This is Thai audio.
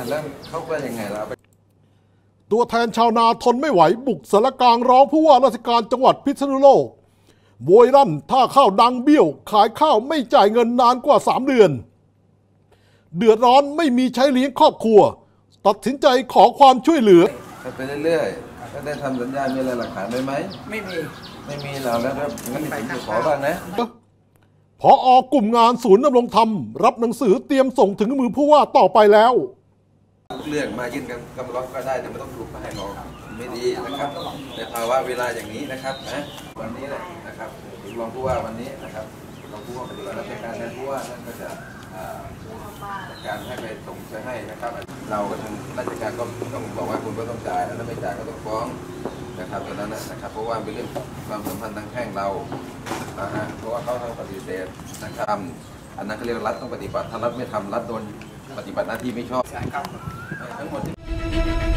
แล้วเขาว่ายังไงเราไปตัวแทนชาวนาทนไม่ไหวบุกสารกลางร้องผู้ว่าราชการจังหวัดพิษณุโลกโวยรั่นถ้าข้าวดังเบี้ยวขายข้าวไม่จ่ายเงินนานกว่า3 เดือนเดือดร้อนไม่มีใช้เลี้ยงครอบครัวตัดสินใจขอความช่วยเหลือไปเรื่อยๆก็ได้ทำสัญญามีอะไรหลักฐานไหมไม่มีเราแล้วงั้นผมจะขอบ้างนะผอกลุ่มงานศูนย์ดำรงธรรมรับหนังสือเตรียมส่งถึงมือผู้ว่าต่อไปแล้วเรื่องมายื่นคำร้องก็ได้แต่ไม่ต้องถูกมาให้เราไม่ดีนะครับในภาวะเวลาอย่างนี้นะครับนะวันนี้แหละนะครับรองผู้ว่าวันนี้นะครับรองผู้ว่าปฏิบัติราชการแทนผู้ว่านั่นก็จะการให้ไปส่งไปให้นะครับเราก็ทางราชการก็ต้องบอกว่าคุณก็ต้องจ่ายแล้วไม่จ่ายก็ต้องฟ้องนะครับตอนนั้นนะครับเพราะว่าเป็นเรื่องความสัมพันธ์ทางแพ่งเราเพราะว่าเขาทำปฏิเสธนะครับอันนั้นเขาเรียกรัฐต้องปฏิบัติถ้ารัฐไม่ทำรัฐโดนปฏิบัติหน้าที่ไม่ชอบทั้งหมด